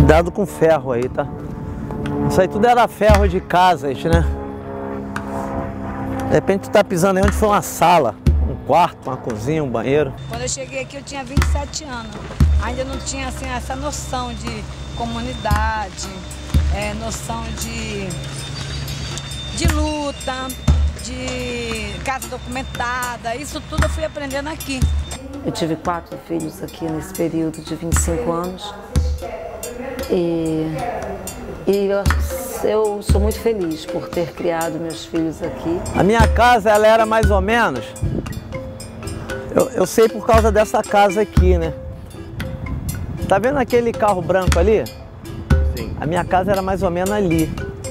Cuidado com ferro aí, tá? Isso aí tudo era ferro de casas, né? De repente tu tá pisando aí onde foi uma sala, um quarto, uma cozinha, um banheiro. Quando eu cheguei aqui eu tinha 27 anos. Ainda não tinha assim, essa noção de comunidade, noção de luta, de casa documentada. Isso tudo eu fui aprendendo aqui. Eu tive 4 filhos aqui nesse período de 25 anos. E eu sou muito feliz por ter criado meus filhos aqui. A minha casa, ela era mais ou menos... Eu sei por causa dessa casa aqui, né? Tá vendo aquele carro branco ali? Sim. A minha casa era mais ou menos ali.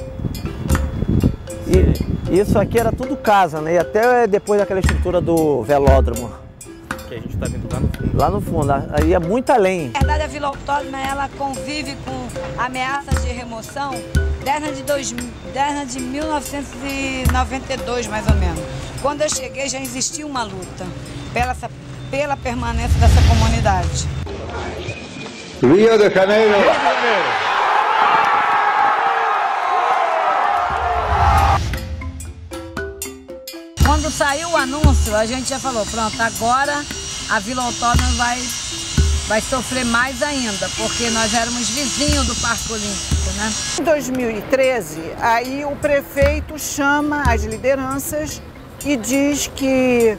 E isso aqui era tudo casa, né? E até depois daquela estrutura do velódromo. Que a gente tá vendo lá no fundo. Lá no fundo, aí é muito além. Na verdade, a Vila Autódromo, ela convive com ameaças de remoção desde 1992, mais ou menos. Quando eu cheguei, já existia uma luta pela permanência dessa comunidade. Rio de Janeiro. Quando saiu o anúncio, a gente já falou, pronto, agora a Vila Autódromo vai sofrer mais ainda, porque nós éramos vizinhos do Parque Olímpico, né? Em 2013, aí o prefeito chama as lideranças e diz que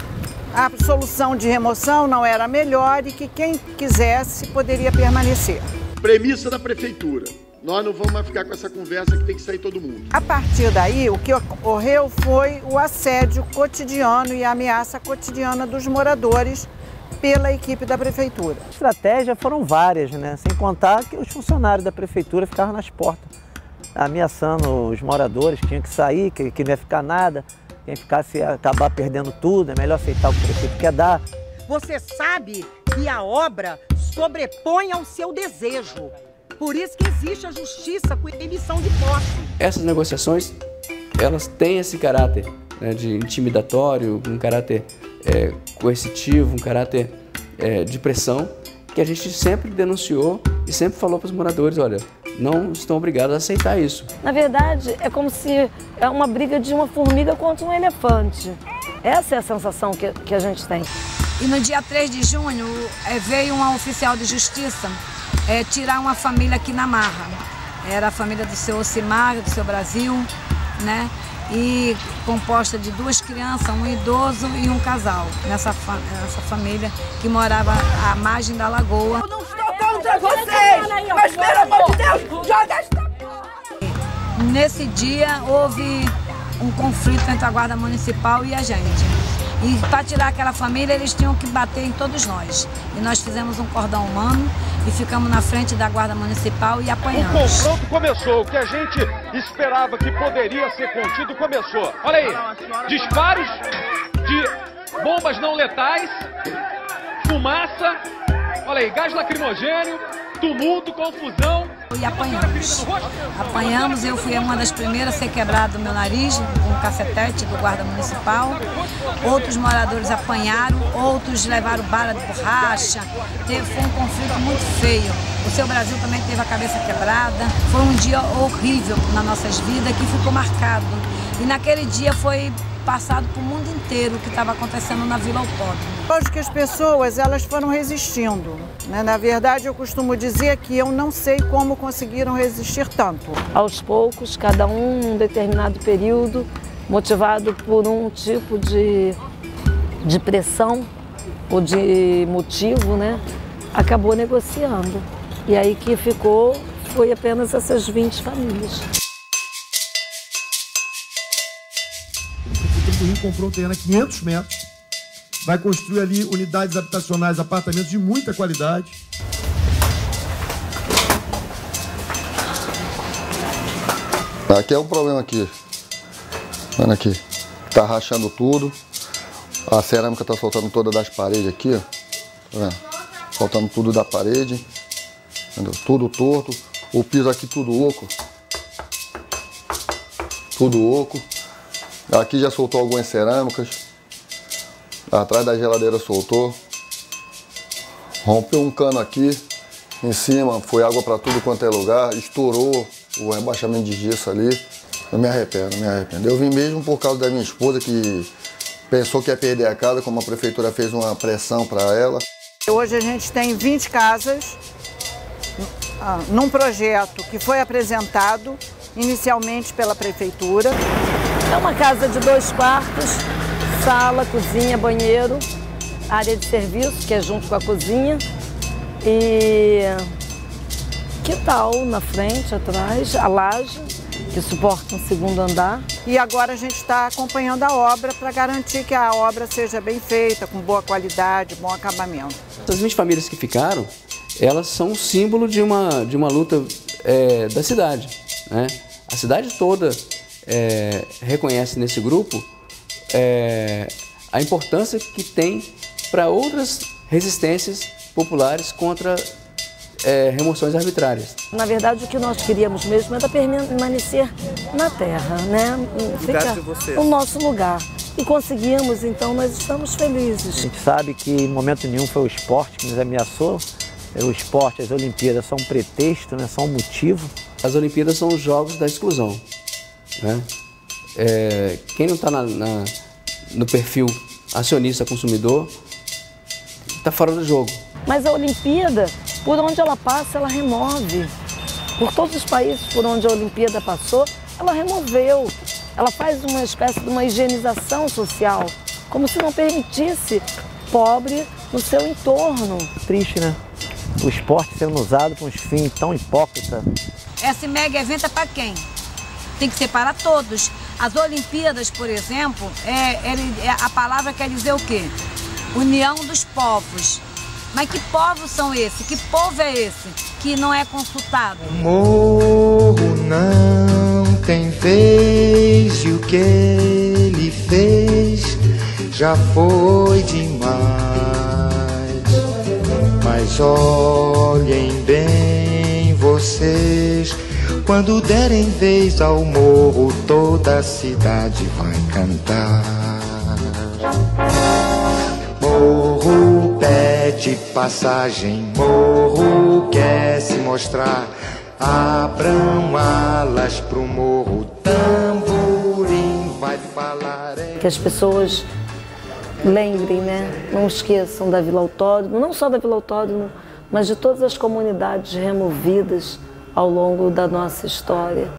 a solução de remoção não era a melhor e que quem quisesse poderia permanecer. Premissa da prefeitura. Nós não vamos mais ficar com essa conversa que tem que sair todo mundo. A partir daí, o que ocorreu foi o assédio cotidiano e a ameaça cotidiana dos moradores pela equipe da prefeitura. A estratégia foram várias, né? Sem contar que os funcionários da prefeitura ficavam nas portas, ameaçando os moradores, que tinham que sair, que não ia ficar nada. Quem ficasse ia acabar perdendo tudo, é melhor aceitar o que o prefeito quer dar. Você sabe que a obra sobrepõe ao seu desejo. Por isso que existe a justiça com emissão de posse. Essas negociações, elas têm esse caráter, né, de intimidatório, um caráter coercitivo, um caráter de pressão, que a gente sempre denunciou e sempre falou para os moradores, olha, não estão obrigados a aceitar isso. Na verdade, é como se é uma briga de uma formiga contra um elefante. Essa é a sensação que a gente tem. E no dia 3 de junho veio uma oficial de justiça tirar uma família aqui na Marra. Era a família do seu Ocimar, do seu Brasil, né? E composta de 2 crianças, um idoso e um casal, nessa família que morava à margem da lagoa. Eu não estou contra vocês, mas pelo amor de Deus, joga esta porra! Nesse dia houve um conflito entre a Guarda Municipal e a gente. E para tirar aquela família, eles tinham que bater em todos nós. E nós fizemos um cordão humano e ficamos na frente da Guarda Municipal e apanhamos. O confronto começou, o que a gente esperava que poderia ser contido começou. Olha aí, disparos de bombas não letais, fumaça, olha aí, gás lacrimogênio, tumulto, confusão. E apanhamos. Apanhamos, eu fui uma das primeiras a ser quebrado o meu nariz, com um cacetete do guarda municipal. Outros moradores apanharam, outros levaram bala de borracha. Foi um conflito muito feio. O seu Brasil também teve a cabeça quebrada. Foi um dia horrível nas nossas vidas que ficou marcado. E naquele dia foi passado para o mundo inteiro o que estava acontecendo na Vila Autódromo. Hoje que as pessoas elas foram resistindo, né? Na verdade, eu costumo dizer que eu não sei como conseguiram resistir tanto. Aos poucos, cada um em um determinado período, motivado por um tipo de pressão ou de motivo, né? Acabou negociando. E aí que foi apenas essas 20 famílias. O Rio comprou um terreno a 500 metros, vai construir ali unidades habitacionais, apartamentos de muita qualidade. Aqui é o problema aqui, olha aqui, tá rachando tudo, a cerâmica tá soltando toda das paredes aqui, ó, tá vendo? Soltando tudo da parede, entendeu? Tudo torto, o piso aqui tudo oco, aqui já soltou algumas cerâmicas, atrás da geladeira soltou, rompeu um cano aqui, em cima, foi água para tudo quanto é lugar, estourou o rebaixamento de gesso ali. Eu me arrependo, me arrependo. Eu vim mesmo por causa da minha esposa, que pensou que ia perder a casa, como a prefeitura fez uma pressão para ela. Hoje a gente tem 20 casas num projeto que foi apresentado inicialmente pela prefeitura. É uma casa de 2 quartos, sala, cozinha, banheiro, área de serviço, que é junto com a cozinha, e quintal na frente, atrás, a laje, que suporta um 2º andar. E agora a gente está acompanhando a obra para garantir que a obra seja bem feita, com boa qualidade, bom acabamento. As 20 famílias que ficaram, elas são um símbolo de uma luta da cidade, né? A cidade toda reconhece nesse grupo a importância que tem para outras resistências populares contra remoções arbitrárias. Na verdade, o que nós queríamos mesmo era permanecer na terra, né? Ficar no nosso lugar. E conseguimos, então nós estamos felizes. A gente sabe que em momento nenhum foi o esporte que nos ameaçou. O esporte, as Olimpíadas são um pretexto, né? São um motivo. As Olimpíadas são os jogos da exclusão, né? Quem não está no perfil acionista consumidor está fora do jogo. Mas a Olimpíada, por onde ela passa, ela remove. Por todos os países por onde a Olimpíada passou, ela removeu. Ela faz uma espécie de uma higienização social, como se não permitisse pobre no seu entorno. Triste, né? O esporte sendo usado para uns fins tão hipócritas. Esse mega evento é para quem? Tem que ser para todos. As Olimpíadas, por exemplo, a palavra quer dizer o quê? União dos povos. Mas que povos são esses? Que povo é esse que não é consultado? O morro não tem vez e o que ele fez já foi demais. Mas olhem bem vocês, quando derem vez ao morro, toda a cidade vai cantar. Morro pede passagem, morro quer se mostrar. Abram alas pro morro, tamborim vai falar. Que as pessoas lembrem, né? Não esqueçam da Vila Autódromo, não só da Vila Autódromo, mas de todas as comunidades removidas ao longo da nossa história.